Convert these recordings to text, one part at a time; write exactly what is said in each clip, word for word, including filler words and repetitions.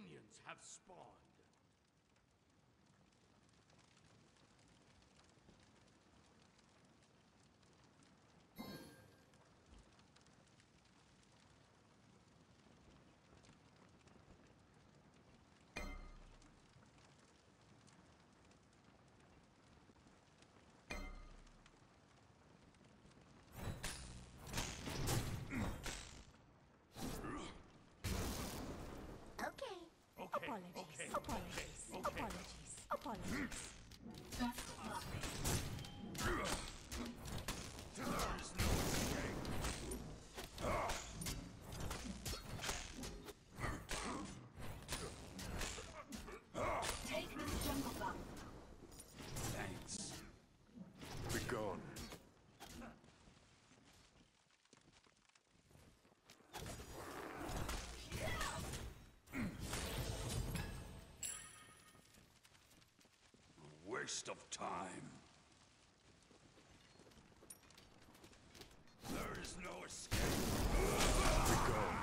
Minions have spawned. Apologies. Okay, Apologies. okay, okay. Apologies. Apologies. There is no escape. Take this jungle back. Thanks. Be gone. Waste of time. There is no escape. Be gone.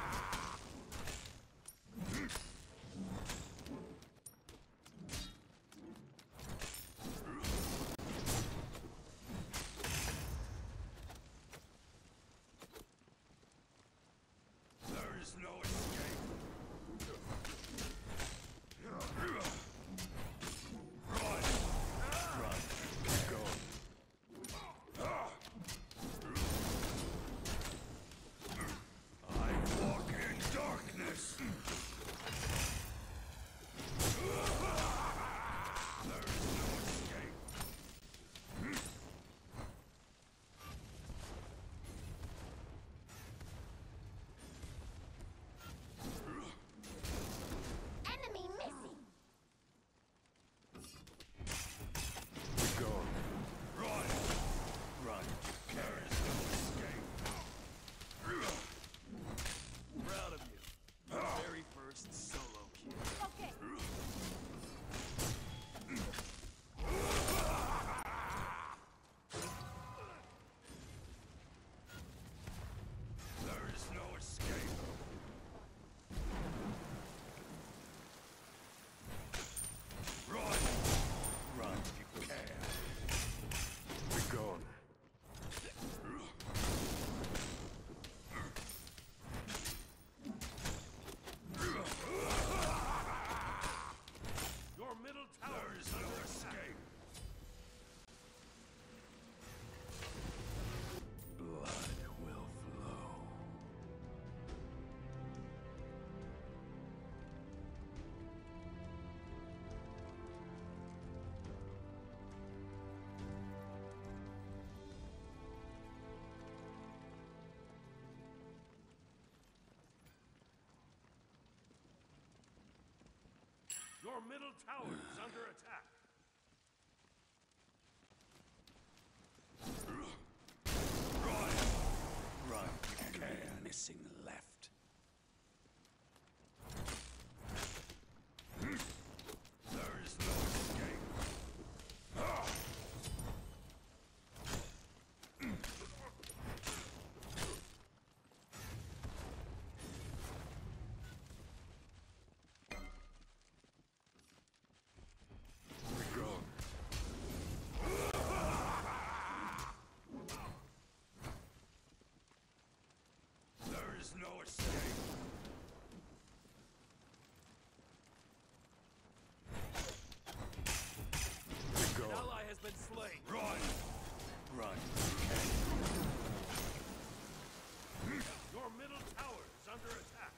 There is no escape. Run! Run. Be gone. I walk in darkness. There is no escape. Enemy missing. Be gone. Run! Run. There is no escape. Proud of you. Very first solo kill. Okay. There is no escape. Run! Run. You can. Be gone. Your middle tower is under escape. Blood will flow. Your middle tower is under attack. Run! Run. Enemy missing left. There is no escape. Be gone. There is no escape. Be An gone. ally has been slain. Run! Run. Your middle tower is under attack.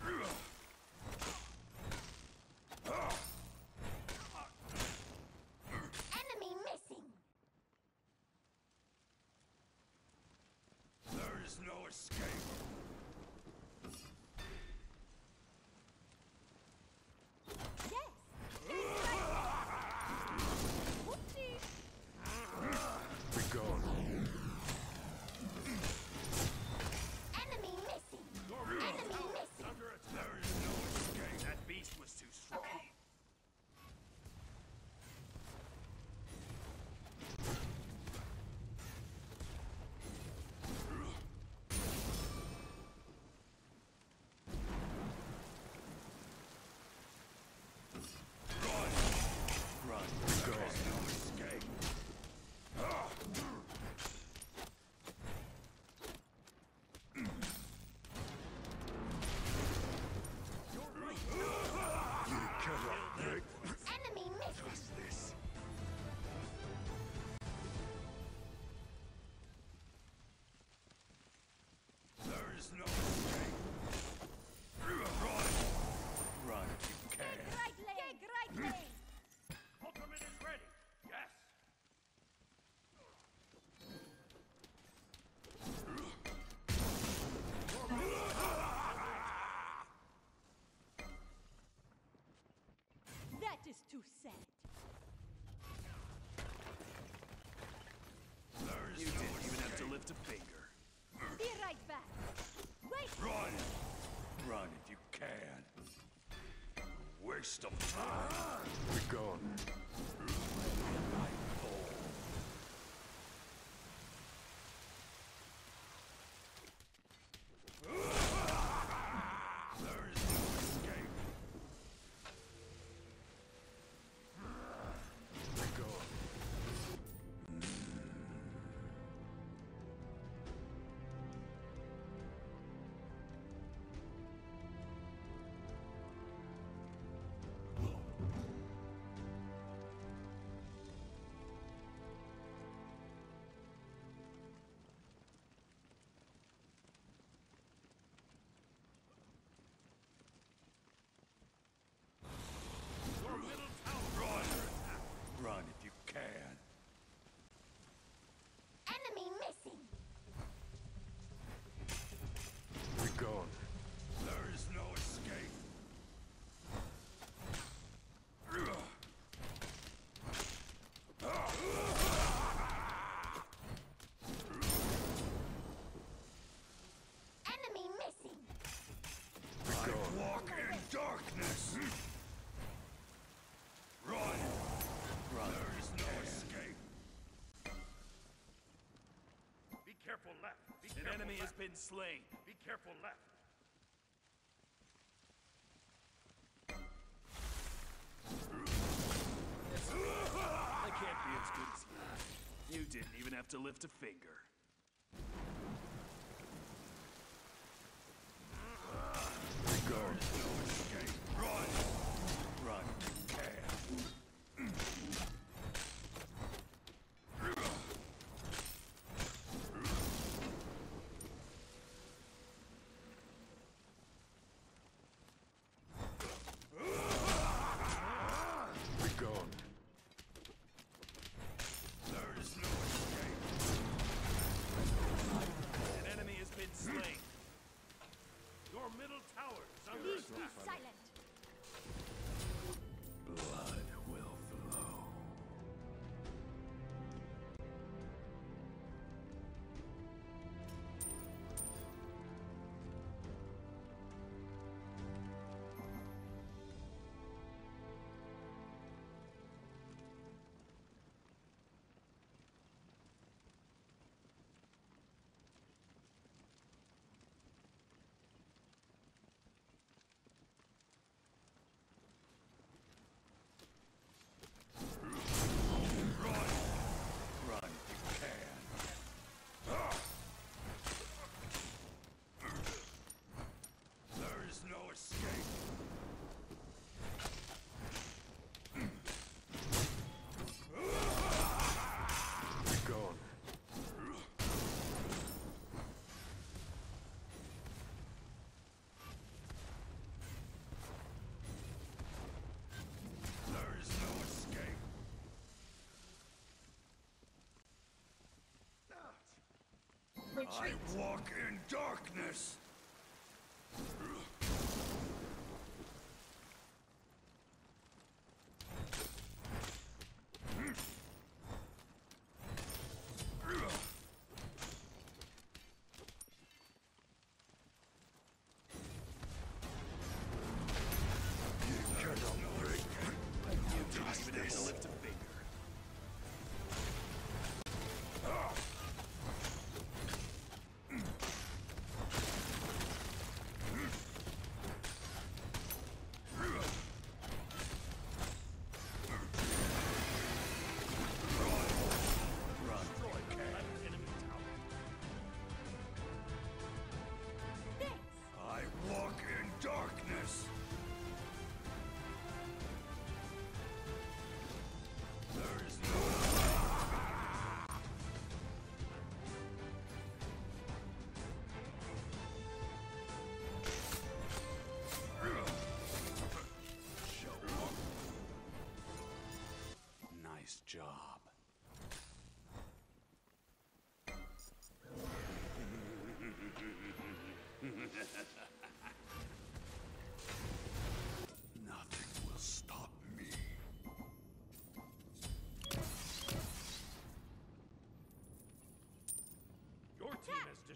Enemy missing. There is no escape. Yes. Whoopsie. Be gone. Enemy missing. Your middle Enemy tower is missing. under attack. There is no escape. That beast was too strong. Okay. is too sad. You didn't even have to lift a finger. Be right back. Wait! Run! Run if you can. Waste of time. Be gone. There is no escape. Be gone. Your middle tower. Run! Run if you can. Enemy missing. Be gone. There is no escape. Enemy missing. Be I gone. walk in darkness. Run! Run. There is no escape. Be careful left. Be An careful enemy has left. been slain. Be careful left. I can't be as good as you. You didn't even have to lift a finger. Be gone. No escape. Run! Run if you can. Be gone. There is no escape. An enemy has been slain. Your middle tower is under Please be attack. silent. Blood will flow. Run if you can. There is no escape. Be gone. There is no escape. I walk in darkness. There is no escape. You didn't even have to lift a finger.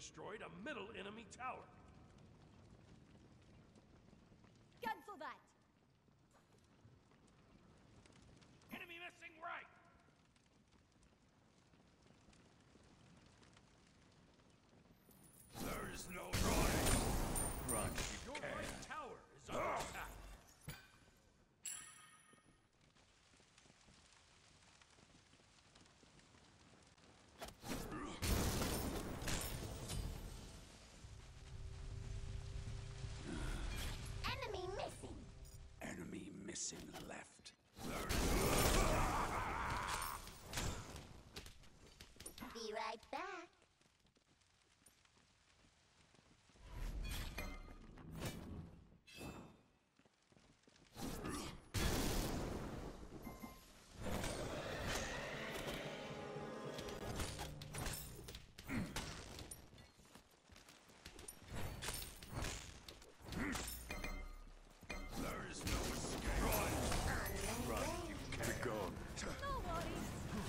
destroyed a middle enemy tower. Cancel that. Enemy missing right. There is no running. Run. Your right tower is under attack. Enemy missing. Enemy missing left. Be right back. There is no escape. Run. Run. You Be can't. gone. No worries.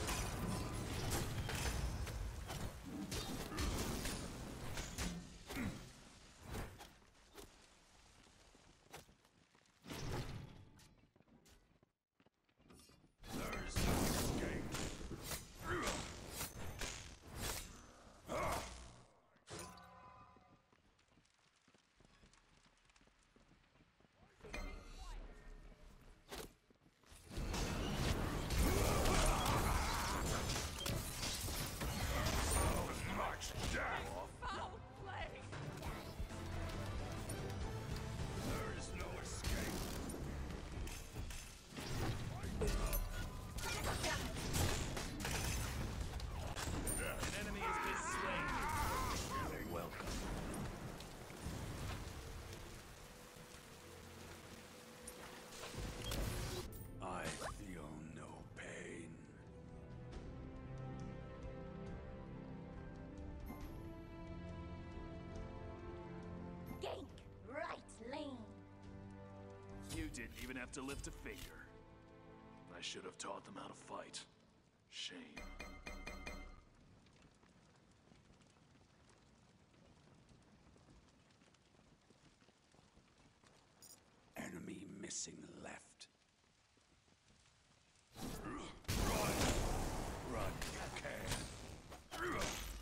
There is no escape. Much death. Foul play. There is no escape. An enemy has been slain. You're welcome. I feel no pain. Gank. Right lane. You didn't even have to lift a finger. I should have taught them how to fight. Shame. Enemy missing left. Run, you can.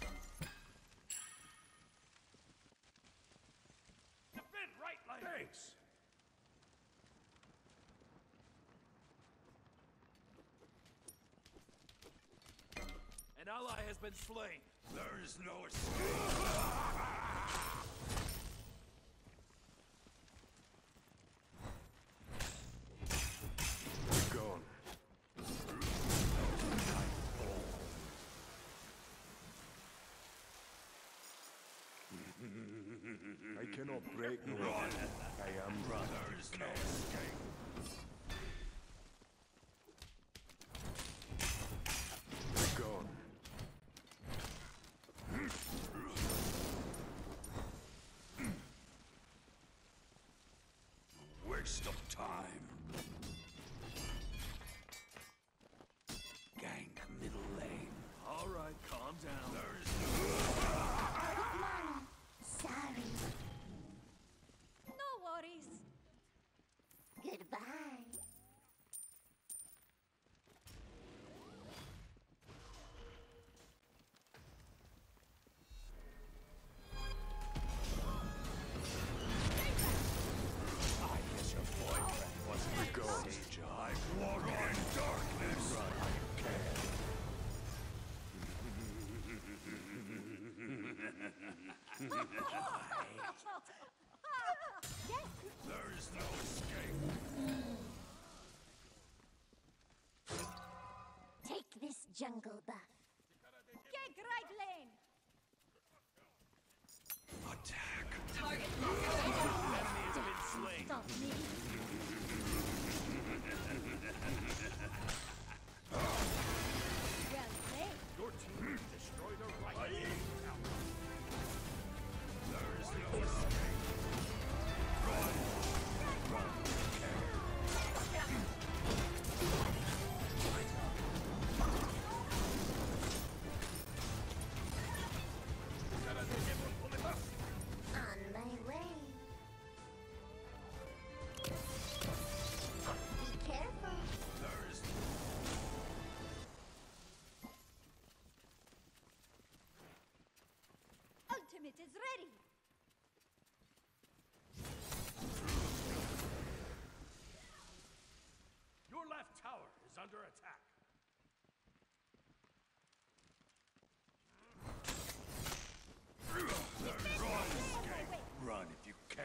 Defend right lane. Thanks. An ally has been slain. There is no escape. Be gone. I cannot break no Run. I am run. There is no escape. Be gone. Waste of time. Gank middle lane. All right, calm down. There is no Out of mana. Sorry. No worries. Goodbye. I guess your boyfriend wasn't Be gone. sage. I walk in darkness. Run, you can. Yes. There is no escape. Take this jungle buff. Gank right lane. Attack. Enemy has been slain. Stop me. Well played. Your team destroyed a right lane tower. There is no escape. Run. Run. under attack. Run, escape. Run if you can.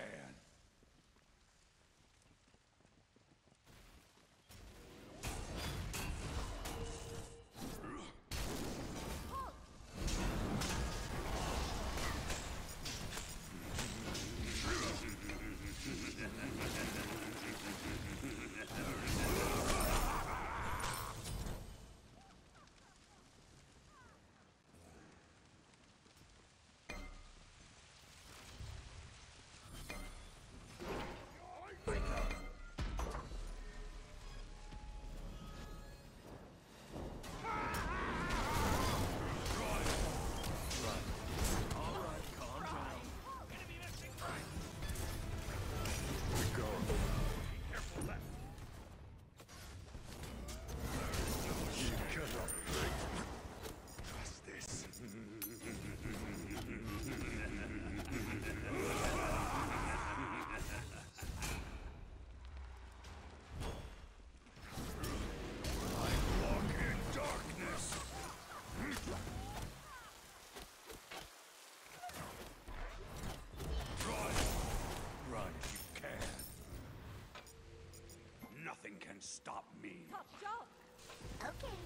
Nothing can stop me. Top dog. Okay.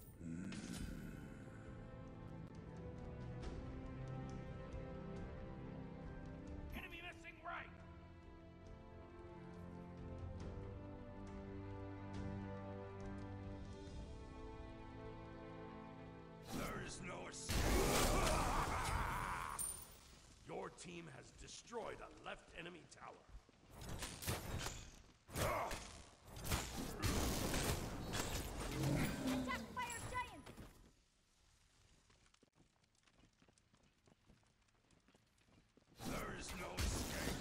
Enemy missing right. There is no escape. Your team has destroyed a left enemy tower. Attack fire giant. There is no escape.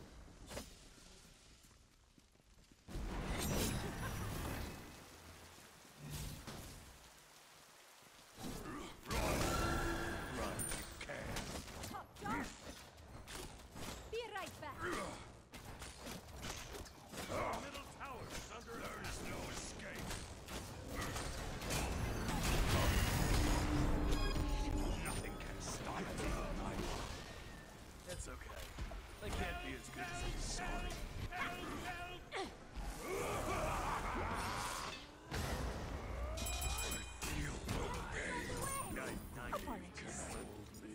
Run! Run if you can. Top dog. Be right back. Your middle tower is under There attack. is no escape. Nothing can stop me. It's okay. They can't be as good as these. Sorry. Feel no pain. Night, night, Apologies. hold me.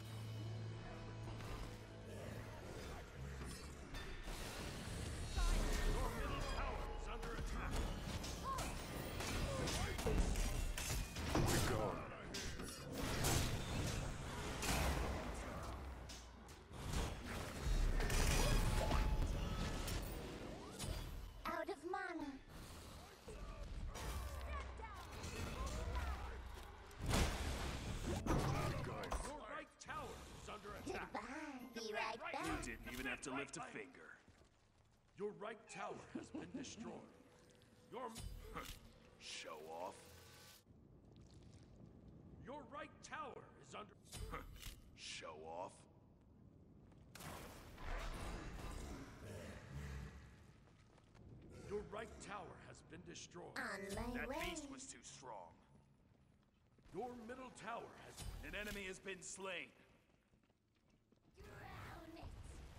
Your middle tower is under attack. Be gone. Out of mana. Your right tower is under attack. Goodbye. Be right back. You didn't even have to lift a finger. Your right tower has been destroyed. Your Show off. your right tower is under Show off. your right tower has been destroyed. On my That way. beast was too strong. Your middle tower has An enemy has been slain. Drown it.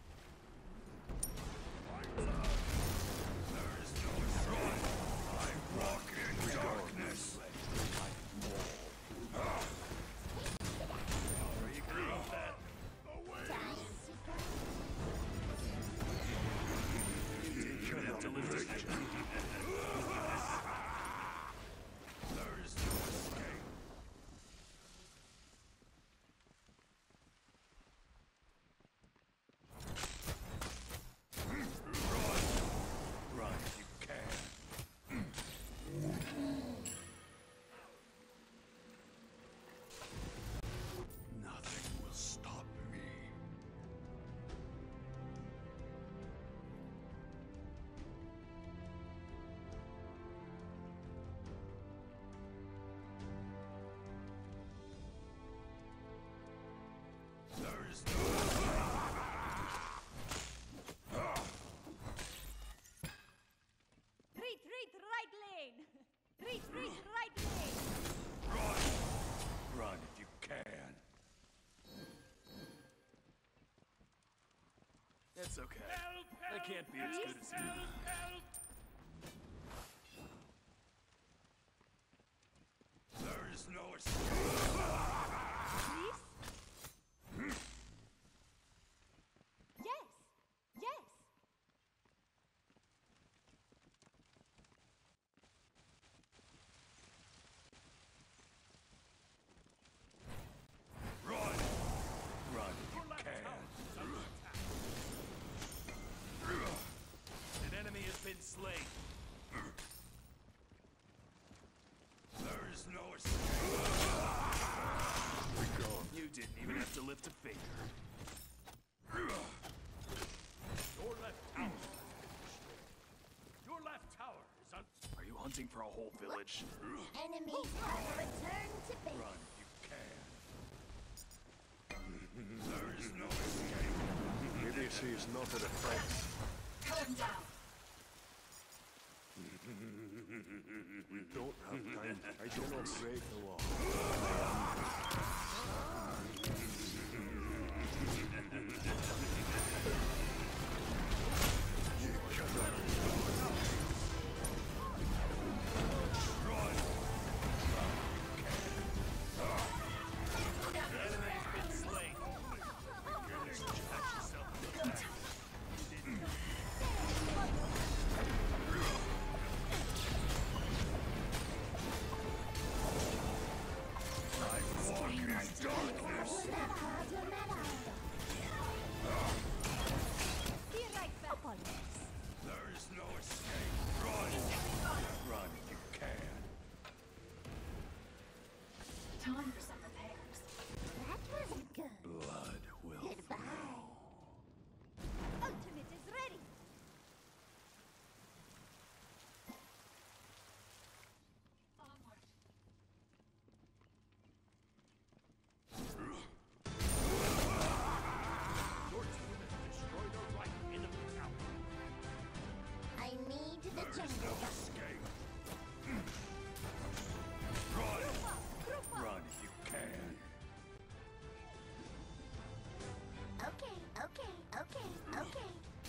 There is no escape. I walk in darkness. Are you agree with that? Time to go. You didn't even have to lift a finger. There is no escape. Run! Run if you can. Nothing will stop me. Retreat right way! Run! Run if you can. It's okay. Help! I Help! can't be as good as you. Help! Help! There is no escape. Please? Yes! Yes! Run! Run if Your you left can. tower is under attack. An enemy has been slain. There is no escape. We're gone. You didn't even have to lift a finger. Your left tower has been destroyed. Your left tower is un- Are you hunting for a whole village? Enemies have returned to base. Run if you can. There is no escape. Maybe she's not a threat. Cut him down. We don't have time. I cannot break the law. Slain. Patch yourself in the back. Walking in darkness. Be right back. Apologies. There is no escape. Run! Run if you can. Time for some repairs. That wasn't good. Blood will Goodbye. Ultimate is ready. Onward. Your team has destroyed a right enemy tower. I need the jungle. escape. Run! Run if you can. Okay, okay, okay, okay.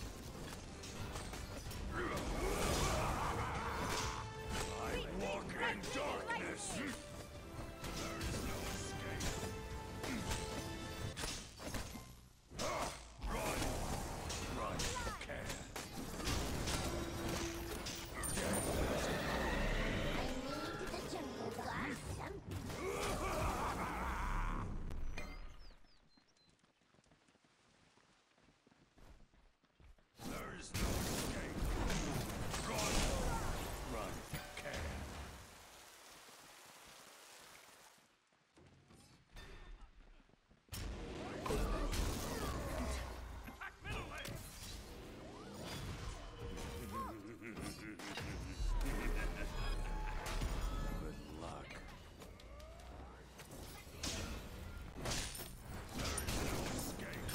I walk in darkness. There is no escape. Ah, Run! Run if you can. I need the jungle. Got something. There is no escape. Run! Run if you can. Attack middle lane! Good luck. There is no escape.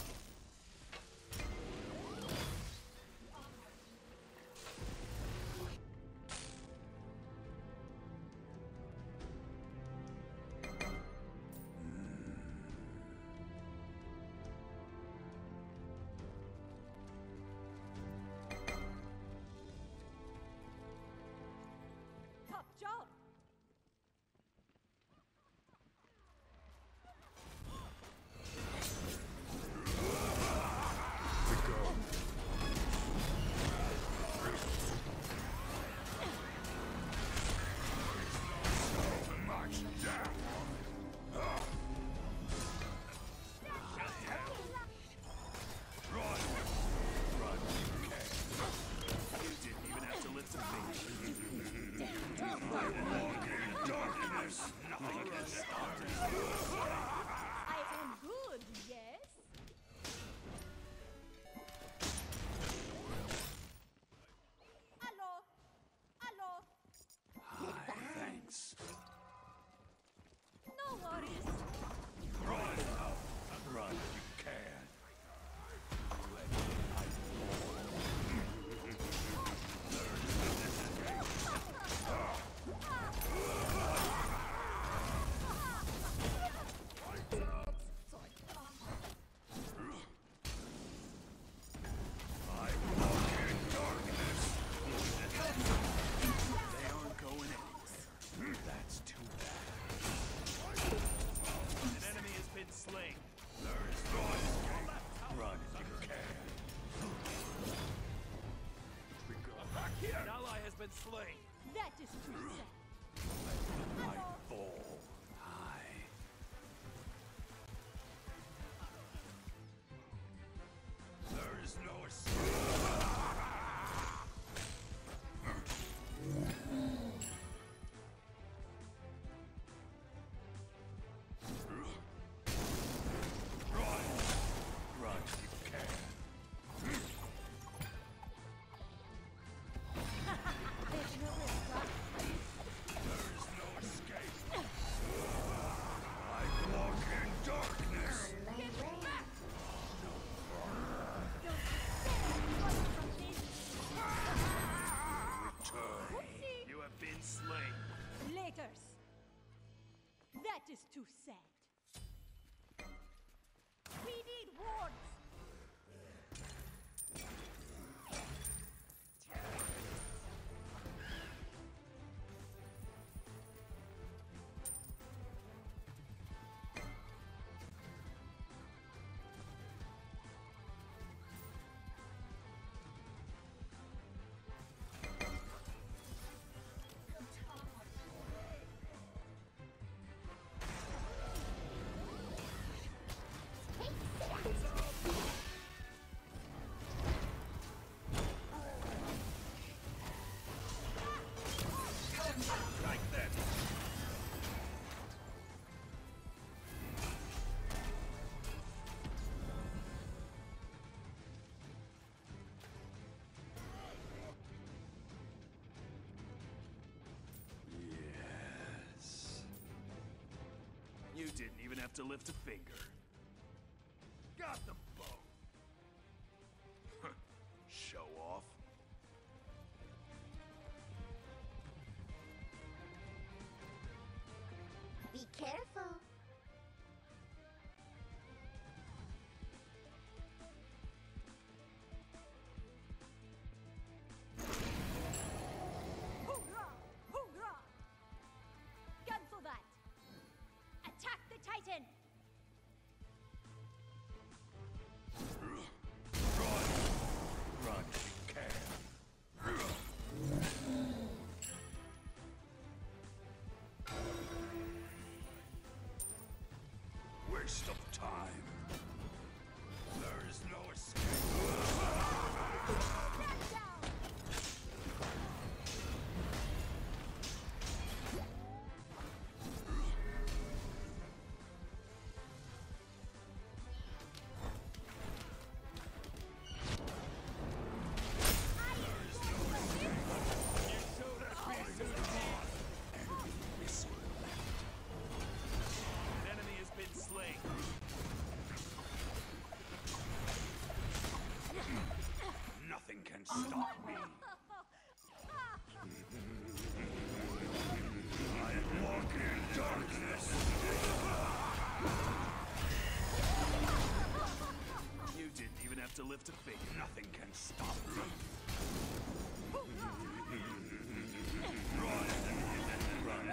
Top job. We go. March down. Run! Run if you can. You didn't even have to lift a finger. An ally has been slain. That is too sad. I fall high. There is no escape. Run! Run, you can. There's no risk, right? There is no escape. I walk in darkness. Get back! Don't stand running from this. Turn. Whoopsie! You have been slain. Laters. That is too sad. We need wards. Like that. Yes. You didn't even have to lift a finger. Got them both. Show off. Be careful. Hoorah! Hoorah! Cancel that! Attack the Titan! Run, you can. Waste of time. There is no escape. Stand down! An enemy has been slain. Nothing can stop me. I walk in darkness. You didn't even have to lift a finger. Nothing can stop me. Run! Run!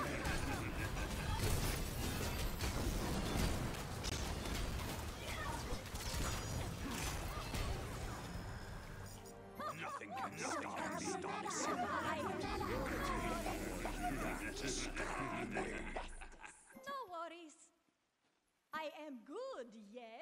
Nothing can stop me. No worries. I am good, yes?